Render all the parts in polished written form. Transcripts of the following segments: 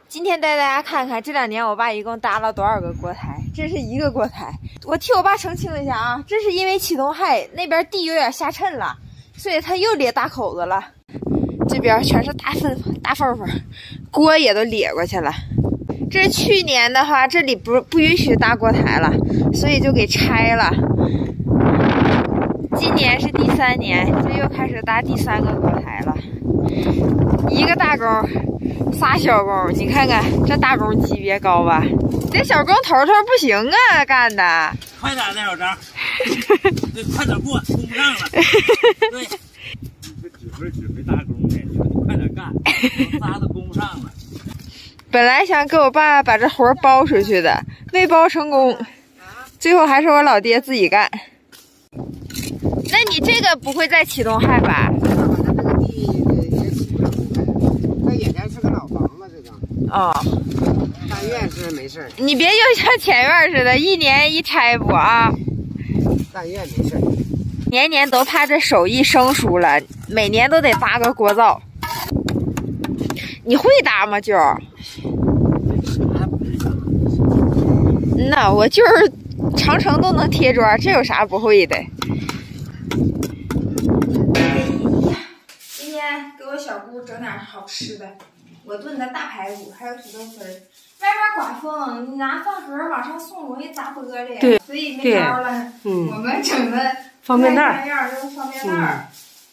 今天带大家看看这2年我爸一共搭了多少个锅台，这是一个锅台。我替我爸澄清一下啊，这是因为启东害那边地有点下沉了，所以他又裂大口子了。这边全是大缝缝，锅也都裂过去了。这是去年的话，这里不允许搭锅台了，所以就给拆了。今年是第3年，这又开始搭第3个锅台了。一个大工，3小工，你看看这大工级别高吧？这小工头不行啊，干的。 快点的小张，对，快点过，供不上了。对，指挥大工的，你快点干，仨都供不上了。 本来想给我爸把这活包出去的，没包成功，最后还是我老爹自己干。那你这个不会再启动害吧？ 这个地也起不了动这眼前是个老房子，这个。 哦。 但愿是没事。 你别就像前院似的，1年1拆补啊。 但愿没事。 年年都怕这手艺生疏了，每年都得搭个锅灶。你会搭吗，舅？那我就是长城都能贴砖，这有啥不会的？今天给我小姑整点好吃的，我炖的大排骨，还有土豆丝儿。外面刮风，你拿饭盒往上送容易砸玻璃，对，所以没招了。我们整的方便袋样用方便袋。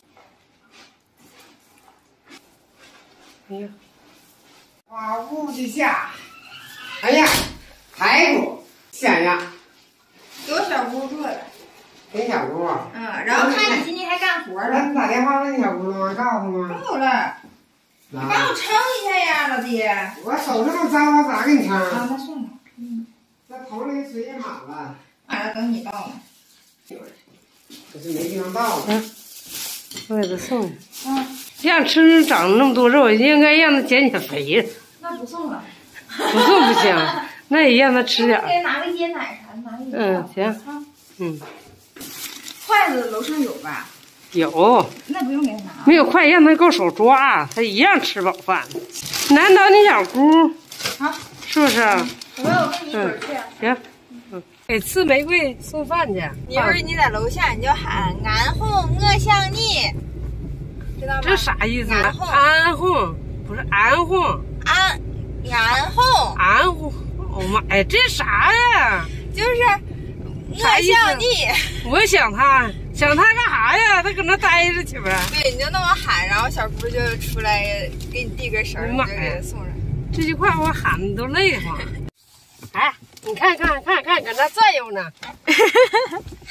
哎呀，哇，屋子下，哎呀，排骨香呀， 给我小姑做的。 给小姑。 然后看你今天还干活了。 你打电话问小姑了吗？告诉吗？ 没有了。你帮我称一下呀，老爹。 我手这么脏，我咋给你称？ 啊，那算了。 那头里水也满了。 完了，等你倒呢。 可是没地方倒了。 我给他送。让吃长那么多肉，应该让他减减肥。 那不送了。 不送不行，那也让他吃点。 给拿个椰奶啥的，拿个行。 筷子楼上有吧？ 有。 那不用给他拿。 没有筷，让他够手抓，他一样吃饱饭。难倒你小姑。 好。 是不是？ 我跟你一会儿去。 行。给吃玫瑰送饭去。 一会儿你在楼下你就喊“安红，我想你”，知道吗？ 这啥意思？ 安红， 安红不是安红， 安红， 安红。哦妈呀，这啥呀？ 就是我想你。 我想他干啥呀？他搁那待着去呗。 对，你就那么喊，然后小姑就出来给你递根绳，你就给他送上。 这句话我喊的都累慌。哎，你看，搁那转悠呢。 嗨，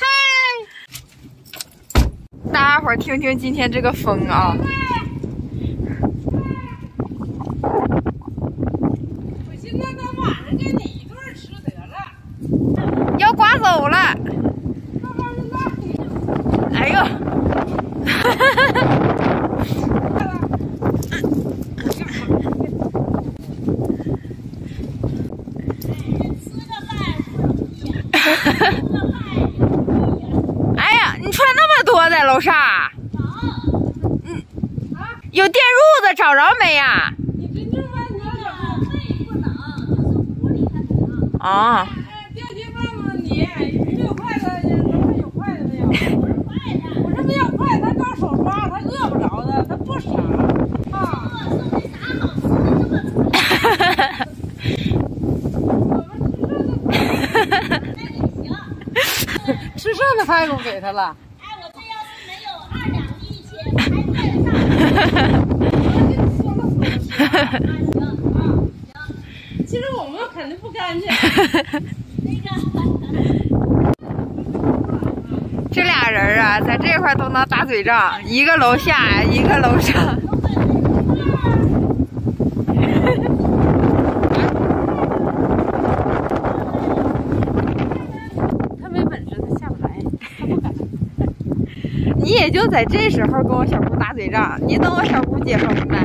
大家伙儿听听今天这个风啊！ 我寻思到晚上给你一顿吃得了。 要刮走了。哎呦！哎呀，你穿那么多在楼上？有电褥子找着没呀？ 你真正问你不冷，就是屋里才冷。 啊。 调去问问你，没有筷子，楼上有筷子没有？我说没有筷子，他刚手抓，他饿不着的，他不傻啊。 说没啥好吃的，这么吃。 吃剩的排骨给他了。 哎，我这要是没有2两一切，还带得上。行啊，行。 其实我们肯定不干净。 这俩人啊，在这块都能打嘴仗，一个楼下，一个楼上。 他没本事，他下不来，他不敢。 你也就在这时候跟我小姑打嘴仗，你等我小姑解封呗。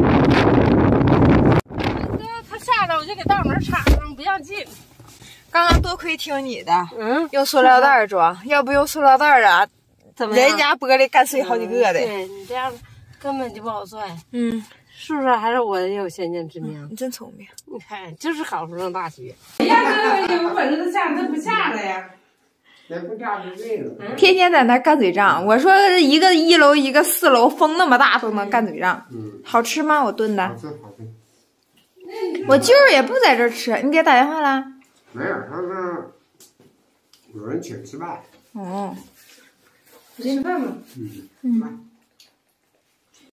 他下来我就给大门插上，不让进。 刚刚多亏听你的，用塑料袋装，要不用塑料袋啊， 怎么人家玻璃干碎好几个的。 对你这样根本就不好拽。 是不是？还是我有先见之明？ 你真聪明。 你看，就是考不上大学。哎呀，这有本事他下，他不下来呀？ 也不下就对了。 天天在那干嘴仗。我说一个1楼一个4楼，风那么大都能干嘴仗。好吃吗？我炖的。 好吃好吃。 我舅儿也不在这儿吃，你给他打电话啦？ 没有，他是有人请吃饭。 哦。 吃饭吗？ 嗯。